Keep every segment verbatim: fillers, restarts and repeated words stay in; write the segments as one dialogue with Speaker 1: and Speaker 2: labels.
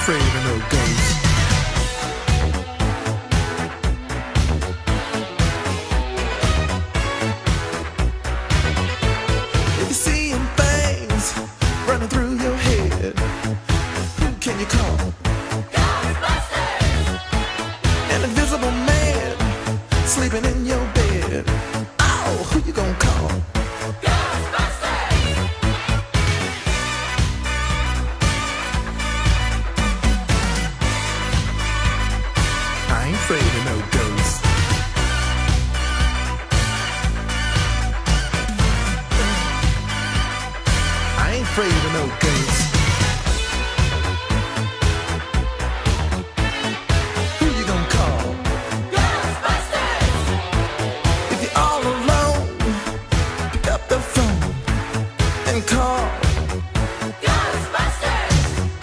Speaker 1: afraid of no ghosts. If you're seeing things running through your head, who can you call?
Speaker 2: Ghostbusters!
Speaker 1: An invisible man sleeping in your bed. Oh, who you gonna call?
Speaker 2: Ghostbusters!
Speaker 1: I ain't afraid of no ghosts. I ain't afraid of no ghosts. Who you gonna call?
Speaker 2: Ghostbusters!
Speaker 1: If you're all alone, pick up the phone and call.
Speaker 2: Ghostbusters!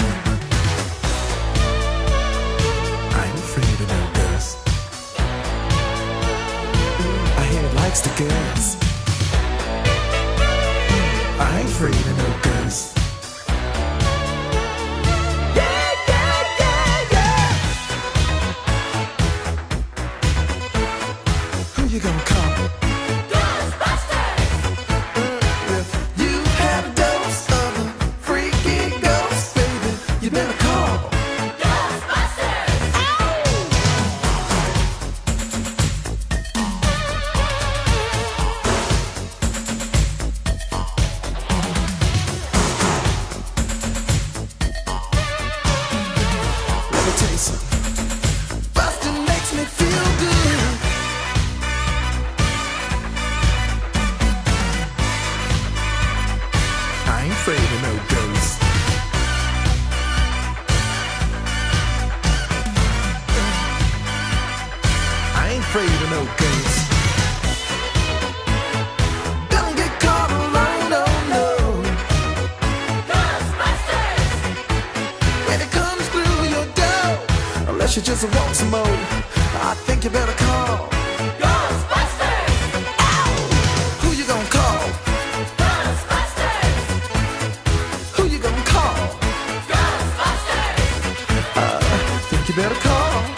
Speaker 1: I ain't afraid of no ghosts. I hear it likes to gas. I ain't afraid of no ghosts. Yeah, yeah, yeah, yeah. Who you gonna call?
Speaker 2: Ghostbusters!
Speaker 1: If you had a dose of a freaky ghost, baby, you better call.
Speaker 2: Ghostbusters!
Speaker 1: Let me tell you something. Bustin' makes me feel good. I ain't afraid of no ghosts. I ain't afraid of no ghosts. Don't get caught alone, no, no.
Speaker 2: Ghostbusters!
Speaker 1: When it comes through your door, unless you just want some more, I think you better call.
Speaker 2: Ghostbusters!
Speaker 1: Ow! Who you gonna call?
Speaker 2: Ghostbusters!
Speaker 1: Who you gonna call?
Speaker 2: Ghostbusters!
Speaker 1: I think you better call.